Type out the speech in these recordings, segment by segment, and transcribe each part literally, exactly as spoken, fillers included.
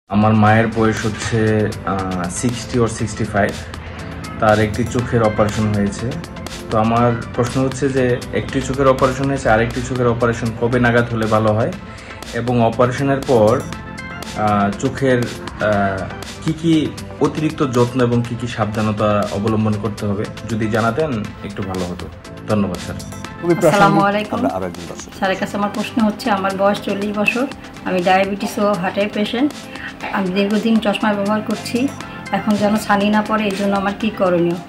আমার মায়ের বয়স হচ্ছে সিক্সটি ওর সিক্সটি ফাইভ। তার একটি চোখের অপারেশন হয়েছে। তো আমার প্রশ্ন হচ্ছে যে একটি চোখের অপারেশন হয়েছে, আরেকটি চোখের অপারেশন কবে নাগাদ হলে ভালো হয়, এবং অপারেশনের পর চোখের কি কি অতিরিক্ত যত্ন এবং কি কি সাবধানতা অবলম্বন করতে হবে যদি জানাতেন একটু ভালো হতো। ধন্যবাদ স্যার। আসসালামু আলাইকুম। স্যারের কাছে আমার প্রশ্ন হচ্ছে, আমার বয়স চল্লিশ বছর, আমি ডায়াবেটিস ও হার্টের পেশেন্ট। আমি দীর্ঘদিন চশমা ব্যবহার করছি, এখন যেন ছানি না পড়ে, এই জন্য আমার কী করণীয়?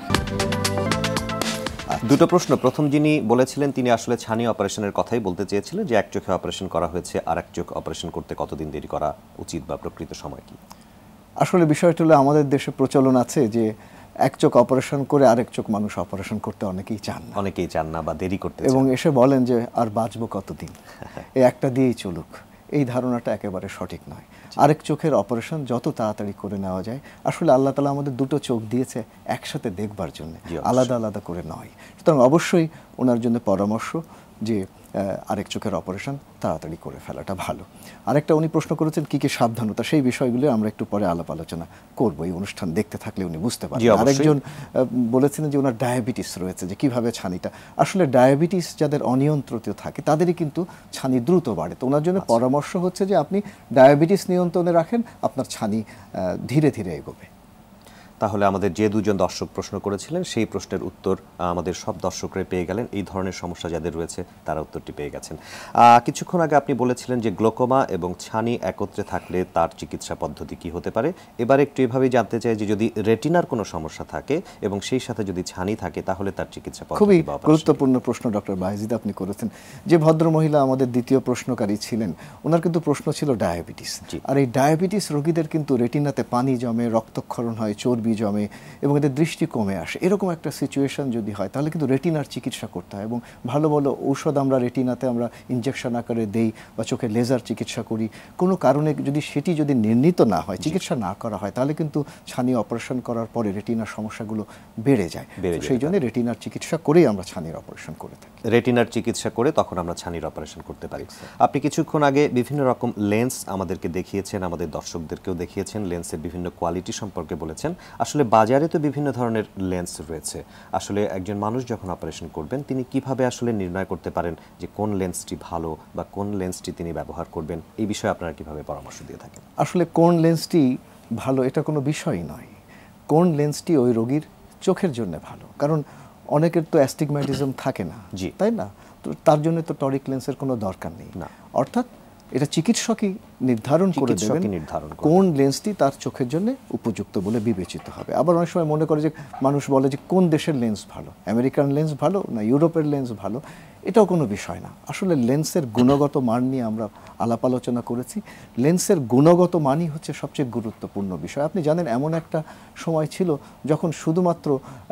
দুটো প্রশ্ন। প্রথম যিনি বলেছিলেন তিনি আসলে ছানি অপারেশনের কথাই বলতে চেয়েছিলেন, যে এক চোখে অপারেশন করা হয়েছে, আর এক চোখ অপারেশন করতে কতদিন দেরি করা উচিত বা প্রকৃত সময় কি? আসলে বিষয়টা হলো, আমাদের দেশে প্রচলন আছে যে এক চোখ অপারেশন করে আরেক চোখ মানুষ অপারেশন করতে অনেকেই চান না অনেকেই চান না বা দেরি করতে এবং এসে বলেন যে আর বাঁচবো কতদিন, এই একটা দিয়েই চলুক। এই ধারণাটা একেবারে সঠিক নয়। আরেক চোখের অপারেশন যত তাড়াতাড়ি করে নেওয়া যায়। আসলে আল্লাহ তাআলা আমাদের দুটো চোখ দিয়েছে একসাথে দেখবার জন্য, আলাদা আলাদা করে নয়। সুতরাং অবশ্যই ওনার জন্য পরামর্শ যে আরেক চোখের অপারেশন তাড়াতাড়ি করে ফেলাটা ভালো। আরেকটা উনি প্রশ্ন করেছেন কী কী সাবধানতা, সেই বিষয়গুলো আমরা একটু পরে আলাপ আলোচনা করবো। এই অনুষ্ঠান দেখতে থাকলে উনি বুঝতে পারবেন। আরেকজন বলেছিলেন যে ওনার ডায়াবেটিস রয়েছে, যে কীভাবে ছানিটা, আসলে ডায়াবেটিস যাদের অনিয়ন্ত্রিত থাকে তাদেরই কিন্তু ছানি দ্রুত বাড়ে। তো ওনার জন্য পরামর্শ হচ্ছে যে আপনি ডায়াবেটিস নিয়ন্ত্রণে রাখেন, আপনার ছানি ধীরে ধীরে এগোবে। তাহলে আমাদের যে দুজন দর্শক প্রশ্ন করেছিলেন সেই প্রশ্নের উত্তর আমাদের সব দর্শকরা পেয়ে গেলেন। এই ধরনের সমস্যা যাদের রয়েছে তারা উত্তরটি পেয়ে গেছেন। কিছুক্ষণ আগে আপনি বলেছিলেন যে গ্লোকোমা এবং ছানি একত্রে থাকলে তার চিকিৎসা পদ্ধতি কি হতে পারে। এবার একটু এভাবেই জানতে চাই যে যদি রেটিনার কোনো সমস্যা থাকে এবং সেই সাথে যদি ছানি থাকে তাহলে তার চিকিৎসা পদ্ধতি। খুবই গুরুত্বপূর্ণ প্রশ্ন ডক্টর বায়েজিদ আপনি করেছেন। যে ভদ্রমহিলা আমাদের দ্বিতীয় প্রশ্নকারী ছিলেন, ওনার কিন্তু প্রশ্ন ছিল ডায়াবেটিস। আর এই ডায়াবেটিস রোগীদের কিন্তু রেটিনাতে পানি জমে, রক্তক্ষরণ হয়, চর্বি জমে এবং এদের দৃষ্টি কমে আসে। এরকম একটা সিচুয়েশন যদি হয় তাহলে কিন্তু রেটিনার চিকিৎসা করতে হয়, এবং ভালো ভালো ঔষধ আমরা রেটিনাতে আমরা ইনজেকশন আকারে দেই বা চোখে লেজার চিকিৎসা করি। কোনো কারণে যদি সেটি যদি নির্ণীত না হয়, চিকিৎসা না করা হয়, তাহলে কিন্তু ছানি অপারেশন করার পরে রেটিনার সমস্যাগুলো বেড়ে যায়। সেই জন্য রেটিনার চিকিৎসা করেই আমরা ছানির অপারেশন করে থাকি। রেটিনার চিকিৎসা করে তখন আমরা ছানির অপারেশন করতে পারি। আপনি কিছুক্ষণ আগে বিভিন্ন রকম লেন্স আমাদেরকে দেখিয়েছেন, আমাদের দর্শকদেরকেও দেখিয়েছেন, লেন্সের বিভিন্ন কোয়ালিটি সম্পর্কে বলেছেন। আসলে বাজারে তো বিভিন্ন ধরনের লেন্স রয়েছে। আসলে একজন মানুষ যখন অপারেশন করবেন তিনি কিভাবে আসলে নির্ণয় করতে পারেন যে কোন লেন্সটি ভালো বা কোন লেন্সটি তিনি ব্যবহার করবেন? এই বিষয়ে আপনারা কিভাবে পরামর্শ দিয়ে থাকেন? আসলে কোন লেন্সটি ভালো এটা কোনো বিষয়ই নয়। কোন লেন্সটি ওই রোগীর চোখের জন্য ভালো, কারণ অনেকের তো অ্যাস্টিগম্যাটিজম থাকে না, তাই না? তো তার জন্য তো টরিক লেন্সের কোনো দরকার নেই। অর্থাৎ এটা চিকিৎসকই নির্ধারণ করে দেবেন কোন লেন্সটি তার চোখের জন্য উপযুক্ত বলে বিবেচিত হবে। আবার অনেক সময় মনে করে যে মানুষ বলে যে কোন দেশের লেন্স ভালো, আমেরিকান লেন্স ভালো না ইউরোপের লেন্স ভালো, এটাও কোনো বিষয় না। আসলে লেন্সের গুণগত মান নিয়ে আমরা আলাপ আলোচনা করেছি। লেন্সের গুণগত মানই হচ্ছে সবচেয়ে গুরুত্বপূর্ণ বিষয়। আপনি জানেন এমন একটা সময় ছিল যখন শুধুমাত্র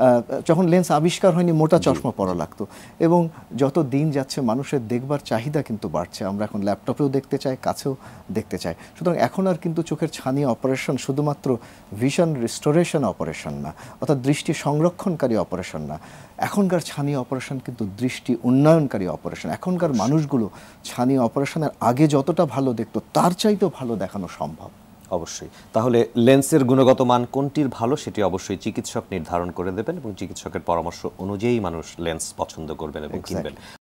যখন লেন্স আবিষ্কার হয়নি মোটা চশমা পরা লাগতো, এবং যত দিন যাচ্ছে মানুষের দেখবার চাহিদা কিন্তু বাড়ছে। আমরা এখন ল্যাপটপেও দেখতে চাই, কাছেও দেখতে চাই। সুতরাং এখন আর কিন্তু চোখের ছানি অপারেশন শুধুমাত্র ভিশন রিস্টোরেশন অপারেশন না, অর্থাৎ দৃষ্টি সংরক্ষণকারী অপারেশন না। এখনকার ছানি অপারেশন কিন্তু দৃষ্টি উন্নয়নকারী অপারেশন। এখনকার মানুষগুলো ছানি অপারেশনের আগে যতটা ভালো দেখতো তার চাইতেও ভালো দেখানো সম্ভব। অবশ্যই। তাহলে লেন্সের গুণগত মান কোনটির ভালো সেটি অবশ্যই চিকিৎসক নির্ধারণ করে দেবেন এবং চিকিৎসকের পরামর্শ অনুযায়ী মানুষ লেন্স পছন্দ করবেন এবং কিনবেন।